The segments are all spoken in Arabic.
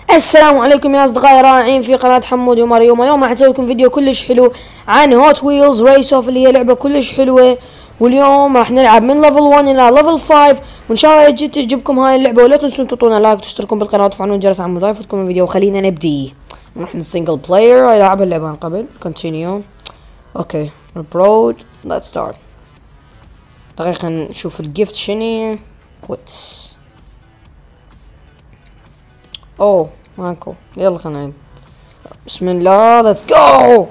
السلام عليكم يا اصدقائي الرائعين في قناة حمود ومريوم. اليوم راح اسوي لكم فيديو كلش حلو عن هوت ويلز ريس اوف اللي هي لعبة كلش حلوة. واليوم راح نلعب من ليفل 1 الى ليفل 5، وان شاء الله تعجبكم هاي اللعبة. ولا تنسون تعطونا لايك وتشتركون بالقناة وتفعلون الجرس عشان ما يفوتكم الفيديو. وخلينا نبدي. نروح للسنجل بلاير. لعب اللعبة من قبل. كونتينيو. اوكي برود ليتس ستارت. دقيقة نشوف الجيفت شنو. كويت. اوه ماكو. يلا خلينا نعيد. بسم الله ليتس جو.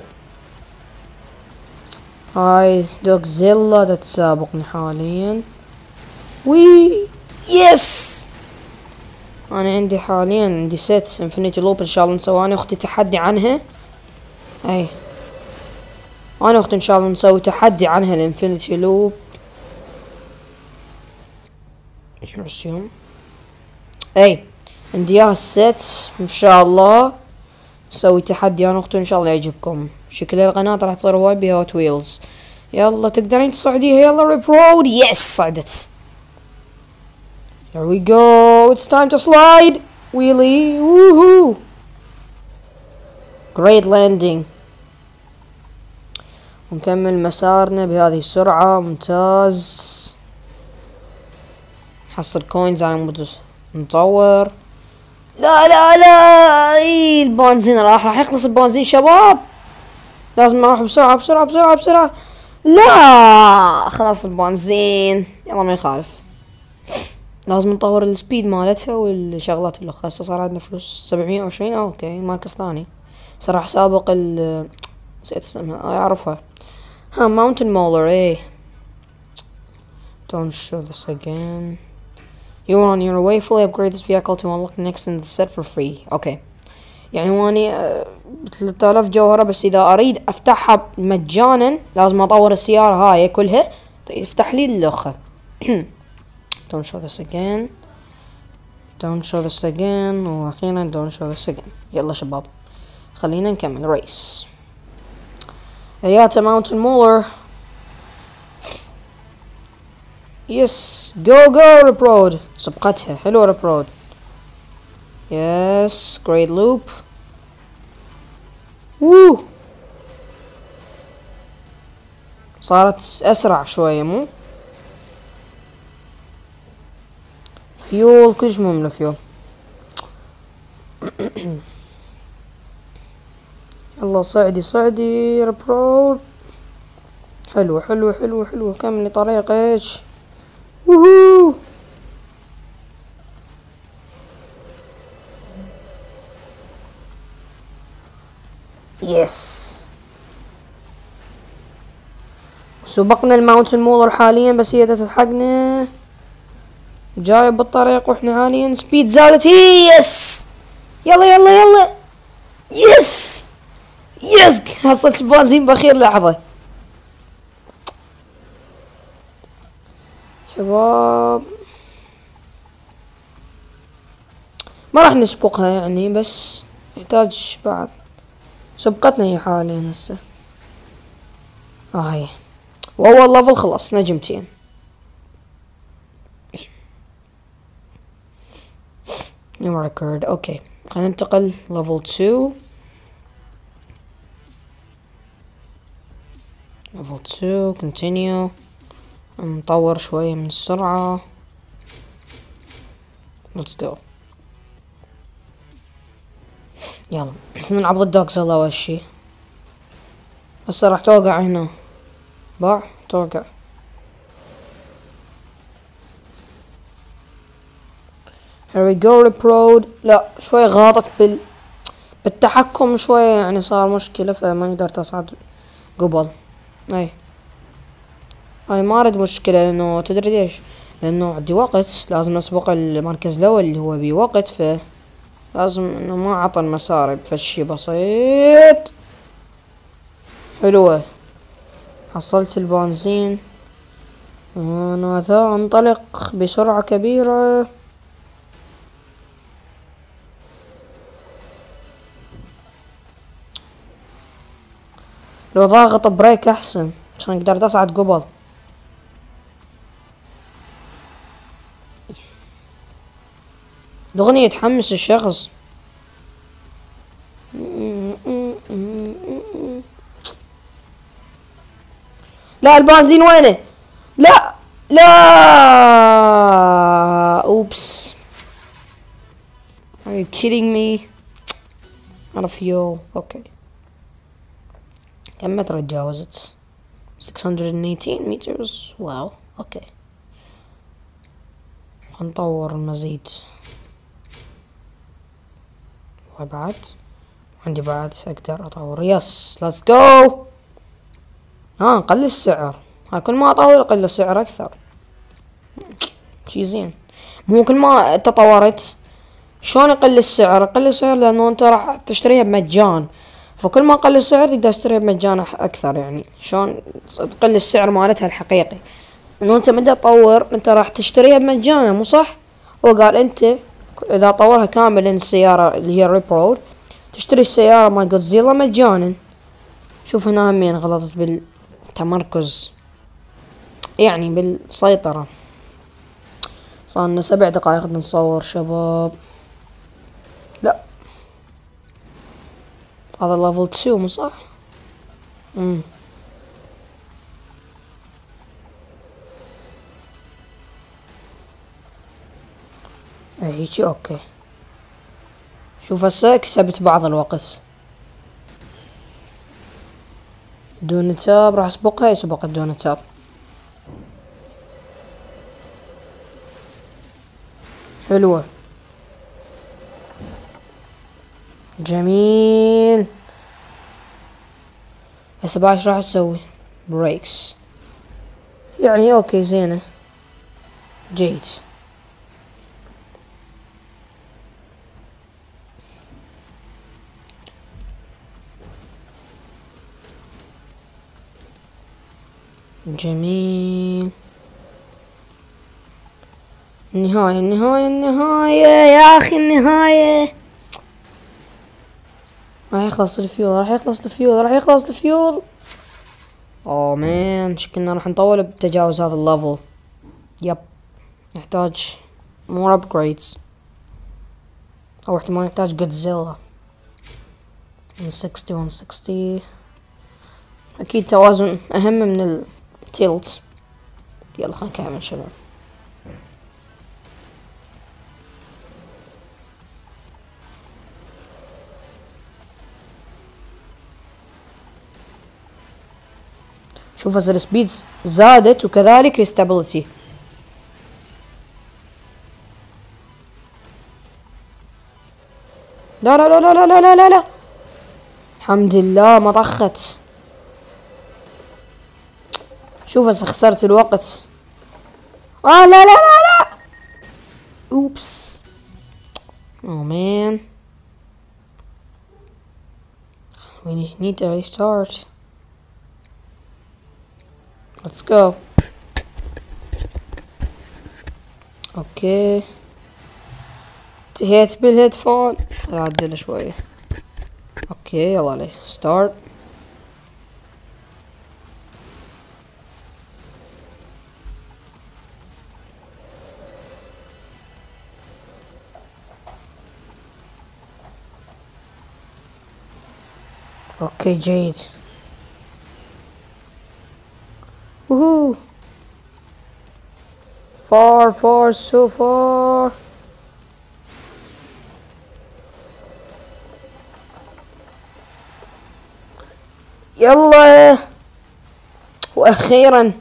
هاي دوغزيلا تسابقني حاليا. وي يس. انا عندي حاليا عندي سيت انفينيتي لوب ان شاء الله نسوي انا اختي تحدي عنها. اي انا اختي ان شاء الله نسوي تحدي عنها الانفينيتي لوب. رسيوم. اي عندي اياها السيت ان شاء الله نسوي تحدي انا اختي ان شاء الله يعجبكم. شكل القناة راح تصير هواي بها هوت ويلز. يلا تقدرين تصعديها. يلا ريبرود. يس صعدت. Here we go. It's time to slide. Wheelie. Woohoo. Great landing. ونكمل مسارنا بهذه السرعة. ممتاز. نحصل كوينز على مود نطور. لا لا لا. البنزين راح يخلص البنزين شباب. لازم اروح بسرعة بسرعة بسرعة بسرعة. لا خلاص البنزين. يلا ما يخالف. لازم نطور السبيد مالتها والشغلات اللي هسه صار عندنا فلوس 720. اوكي مركز ثاني. صار راح سابق نسيت اسمها. اعرفها. ها ماونتن مولر. ايه don't show this again. You are on your way. Fully upgrade this vehicle to unlock next in the set for free. اوكي يعني واني 3000 جوهرة، بس اذا اريد افتحها مجانا لازم اطور السيارة هاي كلها يفتح لي اللخة. don't show this again. don't show this again. واخيرا don't show this again. يلا شباب خلينا نكمل ريس. هياتا ماونتن مولر. يس جو جو ريبرود. سبقتها حلوة ريبرود. يس جريت لوب. ووو صارت اسرع شوية مو فيول كلش مهم الفيول. يلا صعدي صعدي ريبرود. حلوة حلوة حلوة حلوة. كملي طريقك. ووهو. يس سبقنا الماونتن مولر حاليا، بس هي تلحقنا. جايب بالطريق واحنا حاليا سبيد زادت. يس يلا يلا يلا. يس يس حصلت البنزين باخير لحظة. شباب ما راح نسبقها يعني، بس يحتاج بعد. سبقتنا هي حاليا هسه. هاي واول ليفل خلص نجمتين. نيو ريكورد. اوكي خلينا ننتقل ليفل 2. ليفل 2 كونتينيو. نطور شوية من السرعة. ليتس جو. يلا بس نلعب ضد دوغزيلا اول شي. هسه راح توقع هنا. باع توقع. here we go reprod. لا شوي غلطت بالتحكم شوية، يعني صار مشكلة فما قدرت اصعد قبل. اي هاي ما اريد مشكلة، لانه تدري ليش؟ لانه عندي وقت لازم اسبق المركز الاول اللي هو بوقت، فلازم انه ما عطى المسار بفشي بسيط. حلوة حصلت البنزين. انا ذا انطلق بسرعة كبيرة. لو ضاغط بريك احسن عشان قدرت اصعد قبل. الأغنية تحمس الشخص. لا البنزين وينه؟ لا لا اوبس. Are you kidding me? على fuel. اوكي كم متر تجاوزت؟ 618 meters. واو اوكي نطور المزيد. وبعد عندي بعد اقدر اطور. يس ليتس جو. نقلل السعر. كل ما اطور اقل السعر اكثر. شي زين. مو كل ما تطورت شلون يقل السعر؟ يقل السعر لانه انت راح تشتريها بمجان، فكل ما قل السعر تقدر تشتريها بمجان اكثر. يعني شلون تقل السعر مالتها الحقيقي؟ انه انت من تطور انت راح تشتريها بمجانا، مو صح؟ هو قال انت اذا طورها كامل السيارة اللي هي ريب رود تشتري السيارة مال جودزيلا مجانا. شوف هنا همين غلطت بالتمركز، يعني بالسيطرة. صارنا 7 دقائق نصور شباب. لا هذا ليفل 2 مو صح؟ هيجي اوكي. شوف هسه كسبت بعض الوقت. دون تاب راح اسبقها. يسبق دون تاب. حلوة جميل. هسه بعد راح اسوي بريكس. يعني اوكي زينة جيد. جميل. النهاية النهاية النهاية يا اخي النهاية. راح يخلص الفيول راح يخلص الفيول راح يخلص الفيول. اوه مان شكلنا راح نطول بتجاوز هذا الليفل. يب نحتاج more upgrades، او احتمال نحتاج جودزيلا. 160 160 اكيد توازن اهم من التيلت. يلا خلينا نكمل شباب. شوف هسه السبيدز زادت وكذلك الستابيليتي. لا لا لا لا لا لا لا لا الحمد لله ما طخت. شوف هسه خسرت الوقت. لا لا لا لا اوبس. Oh man we need to restart. Let's go. اوكي انتهيت بالهيدفون. اعدل شوي. اوكي يلا عليه ستارت. اوكي جيد. وهو far far so far. يلا واخيرا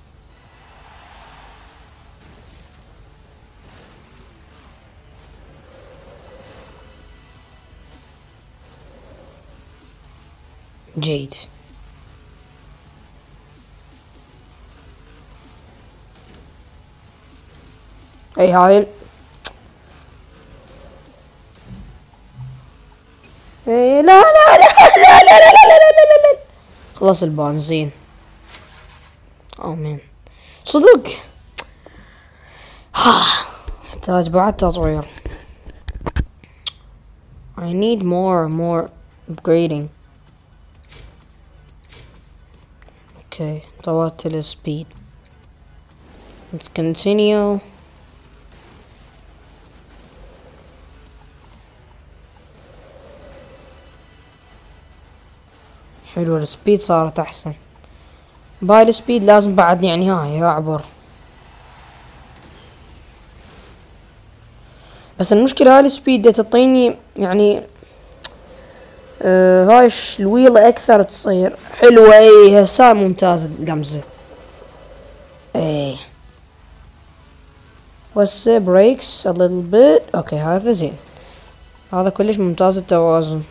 جيد. اي هاي اي لا لا لا لا لا لا لا لا لا. خلص البنزين. او مين صدق يحتاج بعد تطوير. I need more upgrading. Okay طورت السبيد. Let's continue. حلو السبيد صارت احسن. باي السبيد لازم بعد يعني هاي اعبر. بس المشكلة هاي السبيد تعطيني يعني هاي الويل اكثر تصير حلوة. اي هسه ممتاز القمزة. اي بس بريكس a little bit. اوكي هذا زين. هذا كلش ممتاز التوازن.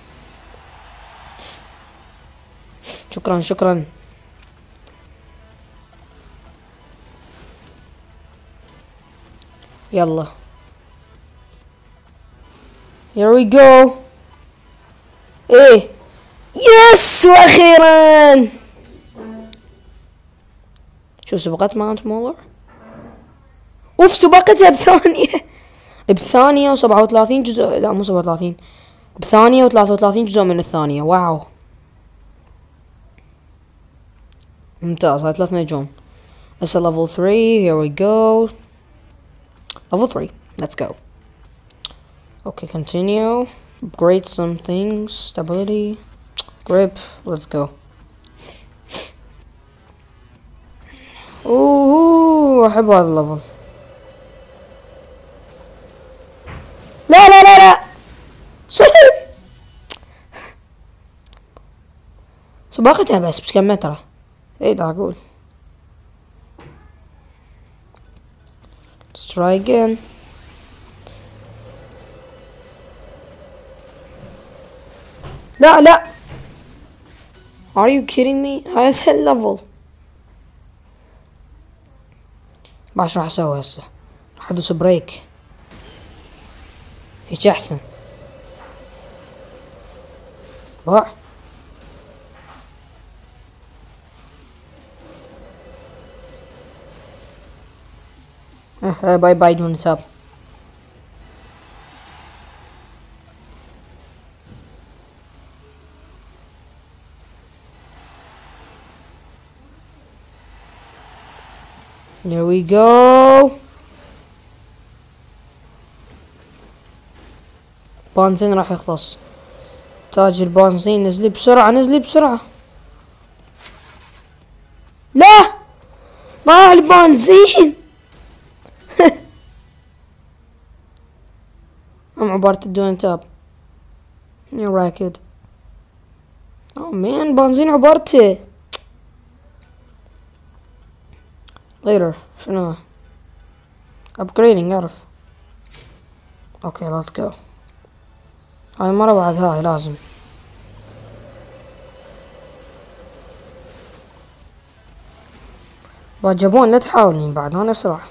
شكرا شكرا. يلا here we go. ايه يس واخيرا. شو سبقت ماونت مولر؟ اوف سبقتها بثانية. بثانية و37 جزء. لا مو 37. بثانية و33 جزء من الثانية. واو ممتاز. هاي 3 نجوم. هسه level 3. here we go. level 3 let's go. okay continue. upgrade some things. stability. grip. let's go. اوه احب هذا الليفل. لا لا لا لا سباقتها بس كم مترة. ايه دا اقول. let's try again. لا لا are you kidding me. هاي اسهل ليفل. باش راح اسوي هسه. راح ادوس بريك. هيك احسن. باع. باي باي دون تاب. here we go. بنزين راح يخلص. تاج البنزين. نزلي بسرعة نزلي بسرعة. لا ضاع البنزين. ام عبارة الدون تاب. يا راكد. اوه مان بنزين عبارته. later شنو upgrading اعرف. اوكي let's go. هاي مرة بعد هاي لازم. جابون لا تحاولين بعد انا اسرع.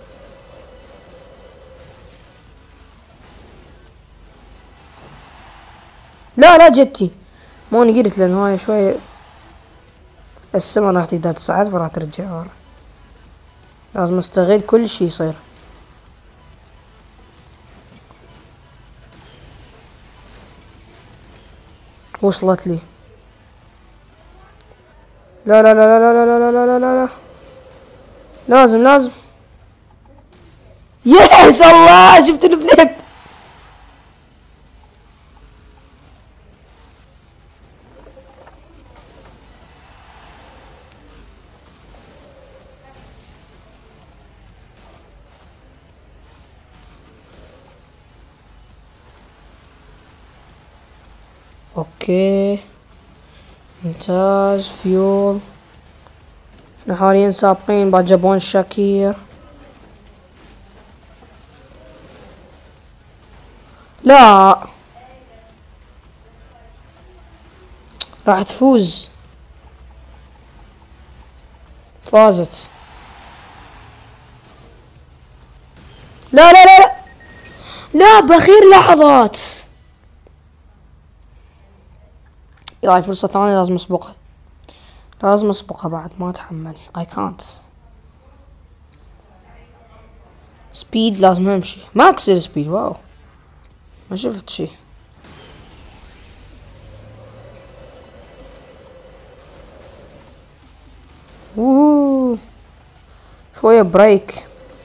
لا لا جتي مو انا قلت لان هاي شوي السما راح تقدر تصعد فراح ترجع ورا. لازم استغل كل شي يصير. وصلت لي. لا لا لا لا لا لا لا لا لا لا لازم لازم. يس الله شفت الفليب. اوكي ممتاز. فيول. احنا حاليا سابقين بعد جابون شاكير. لا راح تفوز. فازت. لا لا لا لا لا باخير لحظات. يلا فرصة ثانية لازم اسبقها. لازم اسبقها بعد ما اتحمل. I can't. سبيد لازم امشي ماكس السبيد. واو ما شفت شي. ووو شوية بريك.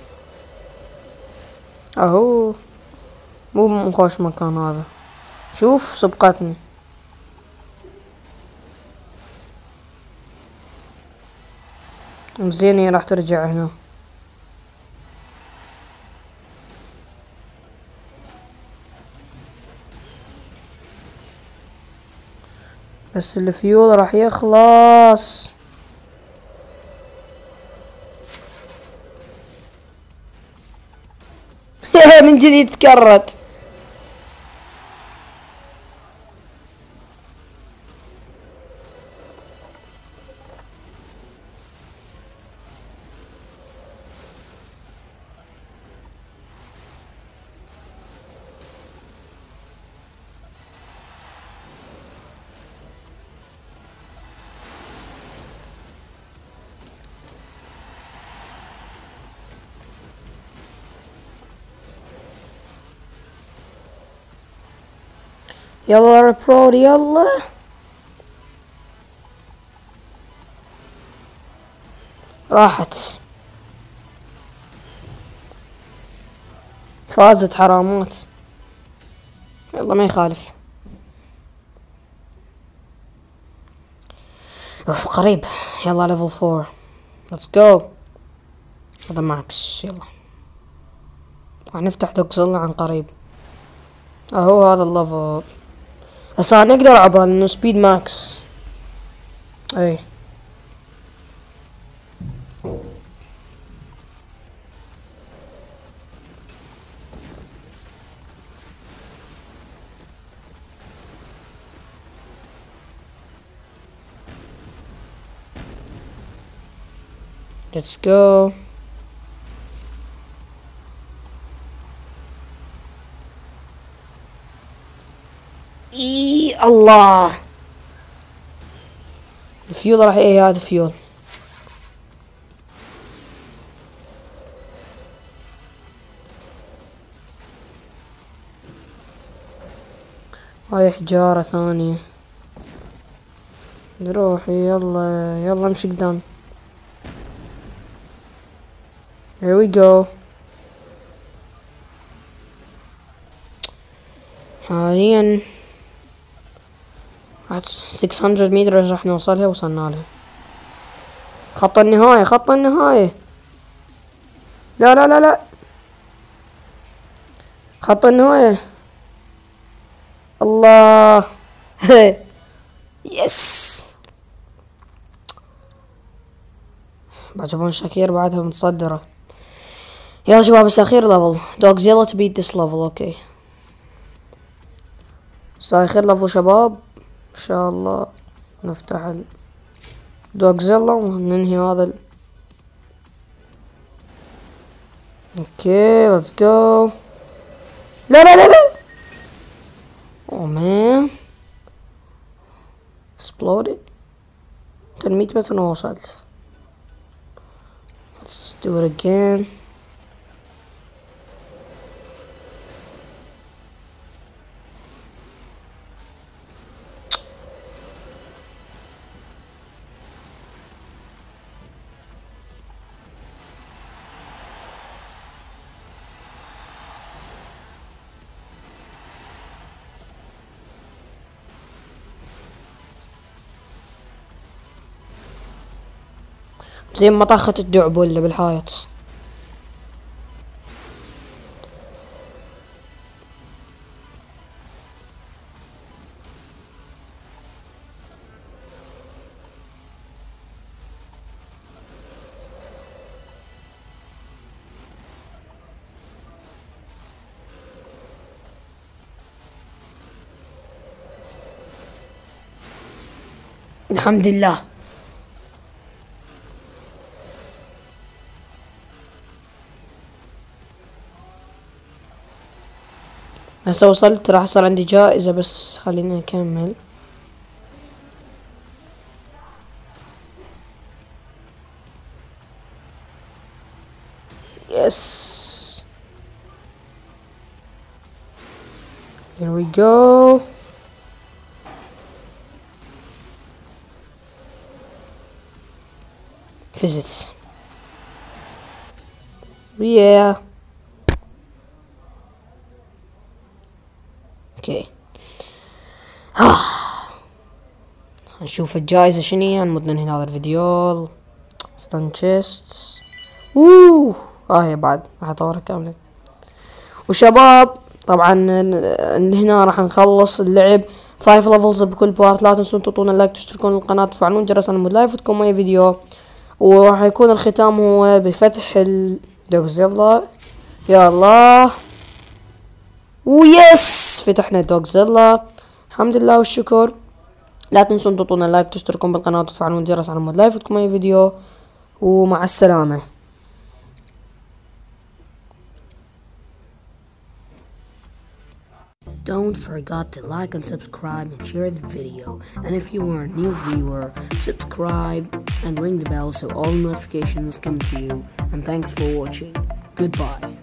اهو مو مخوش مكان هذا. شوف سبقتني. زين هي راح ترجع هنا. بس الفيول راح يخلص. من جديد تكرت. يلا ريبرود يلا. راحت. فازت حرامات. يلا ما يخالف. اوف قريب. يلا ليفل 4. ليتس جو. هذا ماكس. يلا راح نفتح دوكزيلا عن قريب. اهو هذا الليفل. هسه نقدر اعبره لانه سبيد ماكس. اي let's go. اي الله. الفيول راح ايه هذا فيول. هاي حجارة ثانية. نروح يلا يلا امشي قدام. here we go. حاليا 600 متر راح نوصلها. وصلنا لها. خط النهاية خط النهاية. لا لا لا لا. خط النهاية. الله. يس. بعجبون شاكير بعدها متصدرة. يلا شباب بس اخير ليفل. دوغزيلا to beat this level. اوكي بس اخير ليفل شباب. ان شاء الله نفتح دوغزيلا وننهي هذا اوكي let's go. لا لا لا لا. oh man exploded. 100 متر وصلت. let's do it again. زي ما طاخت الدعبة اللي بالحائط. الحمد لله. هسه وصلت راح يصير عندي جائزة بس خلينا نكمل. يس. here we go. physics. yeah. اوكي نشوف الجائزة شنو. نمد ننهي هذا الفيديو. ستان تشيست. اوه هي بعد راح اطورها كاملة. وشباب طبعا هنا راح نخلص اللعب 5 ليفلز بكل بارت. لا تنسون تعطونا لايك، تشتركون القناة، تفعلون الجرس على مود لا يفوتكم اي فيديو. وراح يكون الختام هو بفتح الدوغزيلا. يا الله ويس فتحنا دوغزيلا الحمد لله والشكر. لا تنسون تعطونا لايك، تشتركون بالقناة، وتفعلون الجرس على مود لا يفوتكم اي فيديو. ومع السلامة. Don't forget to like and subscribe and share the video. And if you are a new viewer, subscribe and ring the bell so all notifications come to you. And thanks for watching. Goodbye.